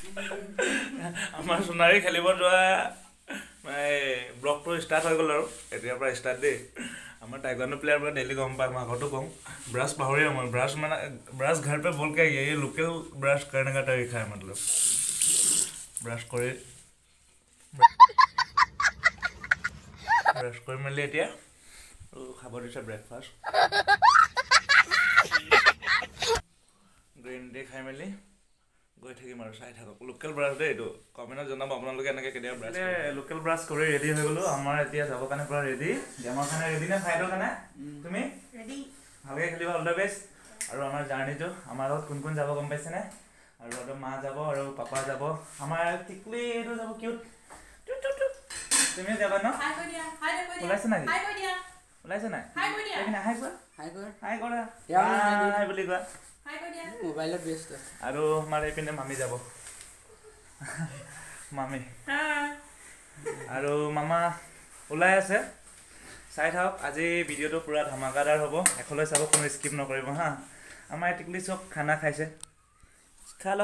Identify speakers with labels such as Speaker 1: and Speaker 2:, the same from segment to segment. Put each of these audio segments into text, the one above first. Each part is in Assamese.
Speaker 1: আমাৰ সোণাৰী খেলিব যোৱা ব্লগটো ষ্টাৰ্ট হৈ গ'ল আৰু এতিয়াৰ পৰা ষ্টাৰ্ট দেই আমাৰ টাইকোৱাণ্ডো প্লেয়াৰ পৰা ডেইলি গম পায় মই আগতো কওঁ ब्रश पाहौरी मैं ब्रश मैंने ब्रश घर पे बोल के ये लोकल ब्रश करने का तरीका है मतलब ब्रश कर मिले एतिया खाब दिसे ब्रेकफास्ट ग्रीन टी खाई मिली गई থাকিম আৰু চাই থাকক লোকেল ব্ৰাছ দে এইটো কমেন্টত জনাব আপোনালোকে এনেকৈ কেতিয়া ব্ৰাছ লোকেল ব্ৰাছ কৰি ৰেডি হৈ গলো আমাৰ এতিয়া যাব কাৰণে পুৰা ৰেডি গেমৰ কাৰণে ৰেডি না ফাইটৰ কাৰণে তুমি ৰেডি ভালকে খেলিবা অল দ্য বেষ্ট আৰু আমাৰ জাৰ্নিটো আমাৰ লগত কোন কোন যাব গম পাইছে না আৰু আৰু মা যাব আৰু পাপা যাব আমাৰ টিকলি এটো যাব কিউট তুমি যাবা ন হাই কৈ দিয়া ওলাইছ না হাই কৈ দিয়া ওলাইছ না হাই কৈ দিয়া এখানে হাই কৰ হাই কৰা হাই বুলি কোৱা হাই কৈ দিয়া মোবাইলত ব্যস্ত আৰু আমাৰ এইপিনে মামি যাব মামি হাই আৰু মামা ওলাই আছে চাই থাকক আজি ভিডিওটো পুৰা ধমাকাদাৰ হ'ব একলৈ চাব কোনো স্কিপ নকৰিব হা আমাৰ টিকলি চক খানা খাইছে খালো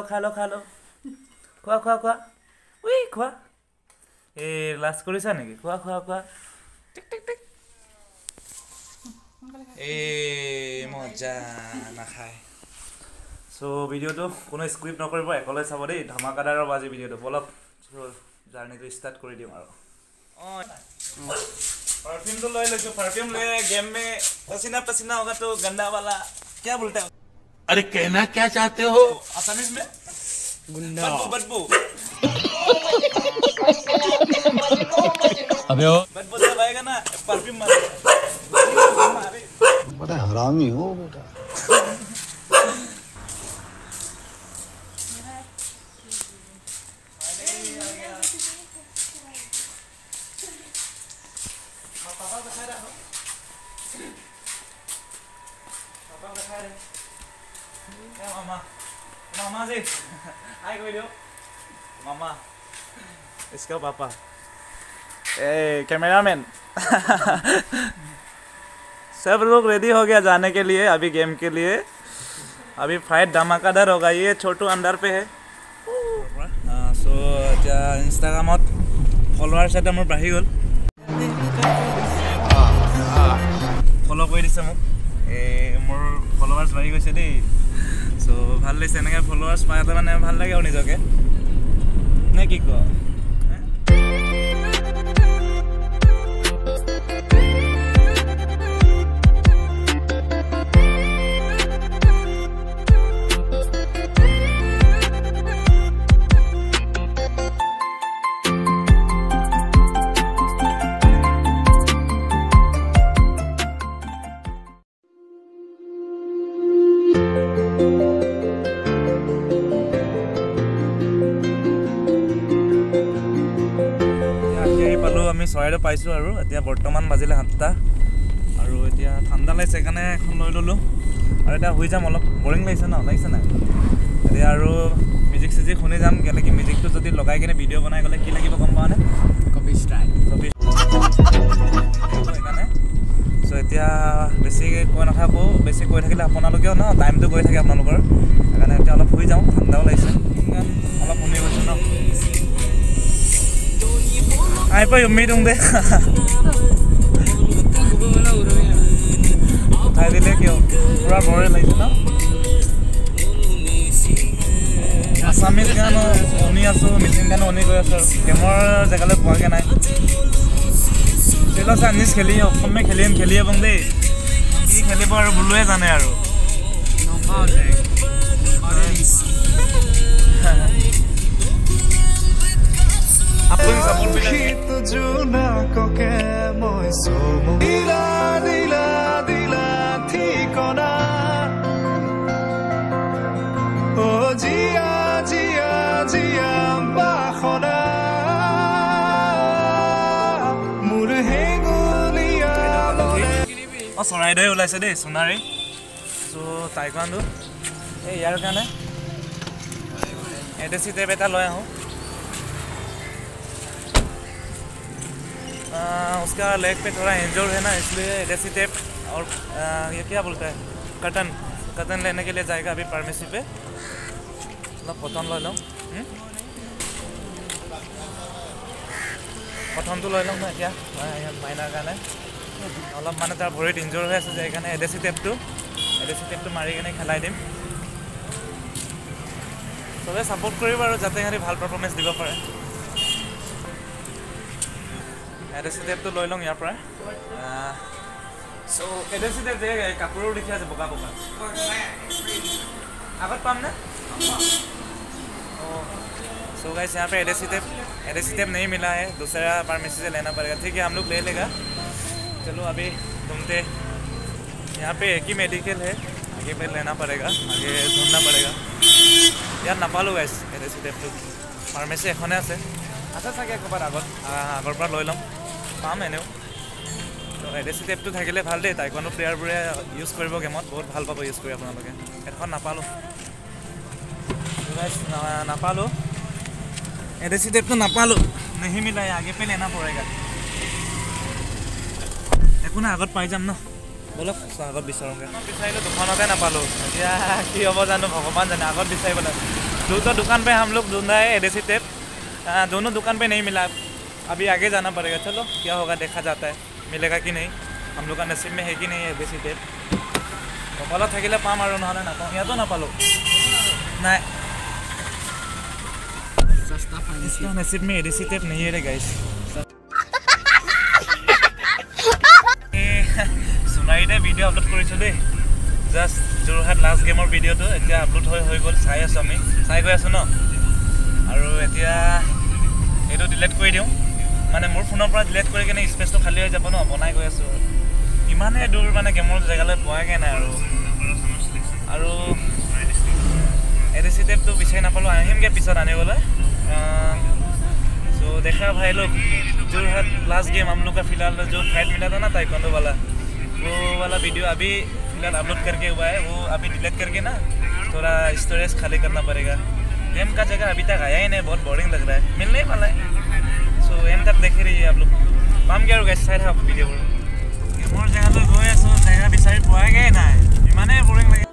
Speaker 1: খোৱা উই খোৱা এ লাষ্ট কৰিছা নেকি খোৱা টিক এ মজা নাখায় সো ভিডিওটো কোনো স্ক্ৰিপ্ট নকৰিব একলৈ চাব দেই ধমাকাদাৰ হ'ব আজি ভিডিওটো বলক জাৰ্নিটো ষ্টাৰ্ট কৰি দিম আৰু परफ्यूम तो ले लो परफ्यूम ले गेम में पसीना होगा तो गंदा वाला क्या बोलते हैं
Speaker 2: अरे कहना क्या चाहते हो
Speaker 1: आसामीज में
Speaker 2: गुंडा
Speaker 1: बदबू
Speaker 2: अबे ओ
Speaker 1: बदबू जब आएगा ना परफ्यूम मारे
Speaker 3: बड़ा हरामी हो बेटा
Speaker 1: मामा जी हाय कोई दो मामा इसका पापा ए कैमरामैन सब लोग रेडी हो गया जाने के लिए अभी गेम के लिए अभी फाइट धमाकादार होगा ये छोटू अंदर पे है सो क्या इंस्टाग्रामत फॉलोअर्स এটা মোৰ বাঢ়ি গ'ল ফলো কৰি দিছে মোক মোৰ ফলোৱাৰ্স বাঢ়ি গৈছে দেই সো ভাল লাগিছে এনেকৈ ফলোৱাৰ্স পাইলে মানে ভাল লাগে আৰু নিজকে নে কি ক আমি চৰাইটো পাইছোঁ আৰু এতিয়া বৰ্তমান বাজিলে 7টা আৰু এতিয়া ঠাণ্ডা লাগিছে সেইকাৰণে এখন লৈ ল'লোঁ আৰু এতিয়া হৈ যাম অলপ বৰিং লাগিছে নাই এতিয়া আৰু মিউজিক শুনি যাম কেলে কি মিউজিকটো যদি লগাই কিনে ভিডিঅ' বনাই গ'লে কি লাগিব গম পাওঁনে কপি ষ্ট্ৰাইক সেইকাৰণে চ' এতিয়া বেছি কৈ নাথাকোঁ বেছি কৈ থাকিলে আপোনালোকেও ন টাইমটো গৈ থাকে আপোনালোকৰ সেইকাৰণে এতিয়া অলপ শুই যাওঁ ঠাণ্ডাও লাগিছে অলপ শুনি গৈছোঁ ন आई पर उम्मीद होंगे उठाई दिले क्यों पूरा बोरे लगे ना आसामीज गान उनी आसो मिसिंग गान उनी गई आसो गेमर जगह पोৱাগে নাই चलो चाइनीज खेली অসম में खेलिए बंग दे কি খেলিব আৰু বুলুৱে জানে আৰু अपन सपोर्ट भी
Speaker 4: जुना कोके মই সোম দিলা ঠিকনা ও জিয়া বাখনা মোৰ হেঙুলিয়া
Speaker 1: অ চৰাইদেউ ওলাইছে দেই সোণাৰী সো টাইকোৱাণ্ডো এই ইয়াৰ কাৰণে এডেসি টেপ এটা লৈ আহোঁ उसका लेग पे थोड़ा इंजर्ड है ना इसलिए एडेसी टेप और ये क्या बोलता है कटन लेने के लिए जाएगा अभी फार्मेसी पे मतलब कॉटन ले लो প্ৰথমটো লৈ ল'ম ন এতিয়া মাইনাৰ কাৰণে অলপ মানে তাৰ ভৰিত ইনজৰ হৈ আছে যে সেইকাৰণে এডেচি টেপটো মাৰি কিনে খেলাই দিম চবে ছাপোৰ্ট কৰিব আৰু যাতে সিহঁতি ভাল পাৰফৰ্মেঞ্চ দিব পাৰে এডেচি টেপটো লৈ লওঁ ইয়াৰ পৰা চ' এডেচি টেপ যে কাপোৰো দেখি আছে বগা আগত পাম নে सो गाइस यहाँ पे एडेसी टेप नहीं मिला है दूसरा फार्मेसी से लेना पड़ेगा ठीक है हम लोग ले लेगा चलो अभी घूमते यहाँ पे एक ही मेडिकल है आगे पे लेना पड़ेगा आगे ढूंढना पड़ेगा यार नापालो गाइस एडेसी टेप तो फार्मेसी एखने আছে চাগে একবাৰ আগৰ পৰা লৈ ল'ম পাম এনেও তো এডেছি টেপটো থাকিলে ভাল দেই টাইকোৱাণ্ডো প্লেয়াৰবোৰে ইউজ কৰিব গেমত বহুত ভাল পাব ইউজ কৰি আপোনালোকে এখন নাপালো गाइस नापालो एडेसी टेप तो नापालो नहीं मिला है आगे पे लेना पड़ेगा একো না আগত পাই যাম ন বলক আগত বিচাৰোঁগে বিচাৰিলে দোকানতে নাপালো এতিয়া কি হ'ব জানো ভগৱান জানে আগত বিচাৰিব লাগে দুটো दुकान पे हम लोग ढूंढा है एडेसी टेप दोनों दुकान पे नहीं मिला अभी आगे जाना पड़ेगा चलो क्या होगा देखा जाता है मिलेगा कि नहीं हम लोग का नसीब में है कि नहीं एडेसी टेप कपाলত থাকিলে পাম আৰু নহলে নাপাওঁ ইয়াতো নাপালো নাই इसका नसीब में एडेसी टेप नहीं है रे गाइस सुनाइते वीडियो अपलोड কৰিছো দে জাস্ট যোৰহাট লাষ্ট গেমৰ ভিডিওটো এতিয়া আপলোড হৈ গ'ল চাই আছো আমি চাই গৈ আছো ন আৰু এতিয়া এটো ডিলিট কৰি দিও মানে মোৰ ফোনৰ পৰা ডিলিট কৰি কিনে স্পেচটো খালি হৈ যাব ন বনাই গৈ আছো ইমানে দূৰ মানে গেমৰ জেগালৈ পোৱাগে নাই আৰু एडेसी टेप तो বিচাৰি নাপালো আহিমগে পিছত আনিবলৈ सो देखा भाई लोग जोरहाट लास्ट गेम हम लोग का फिलहाल जो फाइट मिला था ना ताइक्वांडो वाला वो वाला वीडियो अभी फिलहाल अपलोड करके हुआ है वो अभी डिलीट करके ना थोड़ा स्टोरेज खाली करना पड़ेगा गेम का जगह अभी तक आया ही नहीं बहुत बोरिंग लग रहा है मिलने ही वाला है सो एम तक देख रही है आप लोग पाम गया और चाई था वीडियो गेमर जगह गई आसो जगह विचारि पागे ना इमाने बोरिंग लगे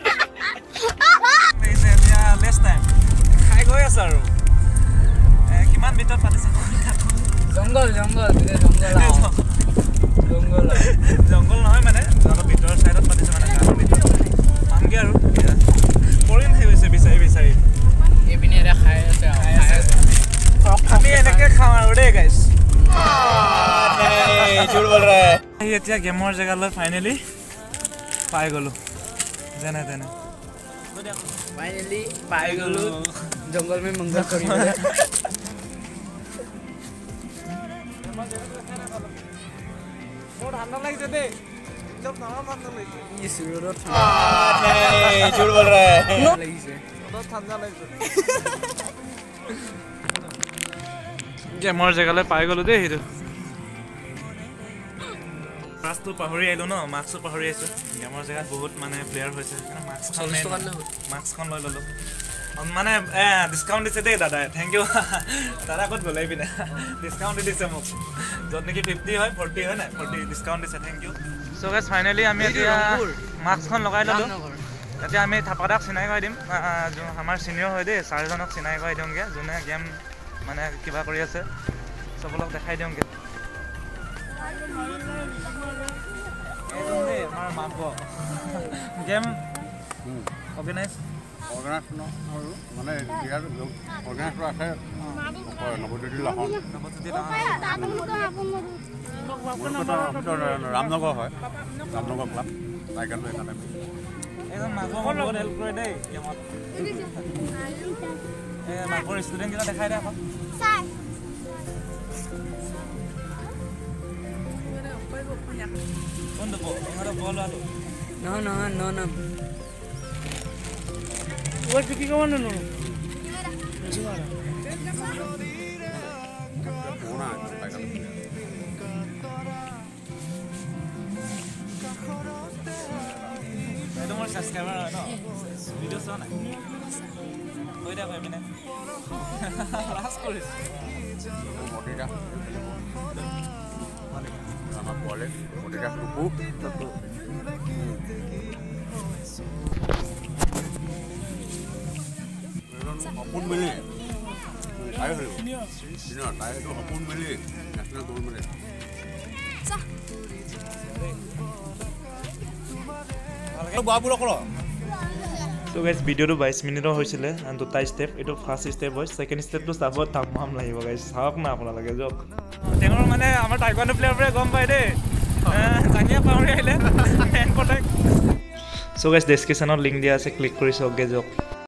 Speaker 1: लेस टाइम खाई गई आस और किमान ভিতৰত পাতিছে
Speaker 2: জঙ্গল
Speaker 1: নহয় মানে অলপ ভিতৰৰ সাইডত পাতিছে মানে গাঁৱৰ ভিতৰত পামগে আৰু পৰিম হৈ গৈছে বিচাৰি
Speaker 2: এপিনে ৰে খাই আছে
Speaker 1: আমি এনেকে খাওঁ আৰু দেই গাইস झूठ बोल रहा है এতিয়া গেমৰ জেগালৈ ফাইনালি পাই গলো যেনে তেনে
Speaker 2: फाइनली पाई गलो जंगल में मंगल करियो
Speaker 1: मोर ঠান্ডা লাগিছে দে জব নরম ঠান্ডা লাগিছে
Speaker 2: ये सुरत
Speaker 1: नहीं झूठ बोल रहा है
Speaker 2: লাগিছে
Speaker 1: তো ঠান্ডা লাগিছে গেমৰ জেগালৈ পাই গলো দে হিটো মাস্কটো পাহৰি আইলো ন মাস্কটো পাহৰি আইছো গেমৰ জেগাত বহুত মানে প্লেয়াৰ হৈছে মাস্কখন লৈ ললো মানে ডিসকাউন্ট দিছে দে দাদা থ্যাংক ইউ দাদা কত গলাই পিনে ডিসকাউন্ট দিছে মোক যত নেকি 50 হয় 40 হয় না 40 ডিসকাউন্ট দিছে thank you so guys finally আমি এতিয়া মাস্কখন লগাই ললো এতিয়া আমি থাপাদাক চিনাই কৰি দিম আমাৰ সিনিয়ৰ হয় দে চাৰজনক চিনাই কৰি দিমগে যোনে গেম মানে কিবা কৰি আছে সবলক দেখাই দিমগে আমাৰ মাপ গেম অৰ্গানাইজ
Speaker 3: ন আৰু মানে ইয়াৰ অৰ্গানাইজটো আছে নৱজ্যোতি লাহন ৰামনগৰ হয় ৰামনগৰ ক্লাব টাইকাণ্ডো একাডেমি
Speaker 1: এজন মাকৰ বহুত হেল্প কৰে দেই গেমত মাকৰ ষ্টুডেণ্টকেইটা দেখাই দে আকৌ কোনটো ইহঁতৰ বল আলো
Speaker 2: no
Speaker 1: What did you go on? No. I don't want to subscribe. No. Video on it. Wait up a minute. Last course.
Speaker 3: অপুন বুলি তাই ধৰিব তাই এইটো সপোন মেলি নেশ্যনেল গ'ল্ড মেডেল বাবুৰ কৰ
Speaker 1: So guys, ভিডিঅ'টো 22 মিনিটৰ হৈছিলে and দুটা ষ্টেপ এইটো ফাৰ্ষ্ট ষ্টেপ হয় ছেকেণ্ড ষ্টেপটো চাব তামাম লাগিব গাইছ চাওক না আপোনালোকে যাওক তেওঁৰ মানে আমাৰ টাইকোৱাণ্ডো প্লেয়াৰবোৰে গম পায় দেই জানিয়া পাহৰি আহিলে So guys, ডেছক্ৰিপশ্যনত লিংক দিয়া আছে ক্লিক কৰি চাওকগে যাওক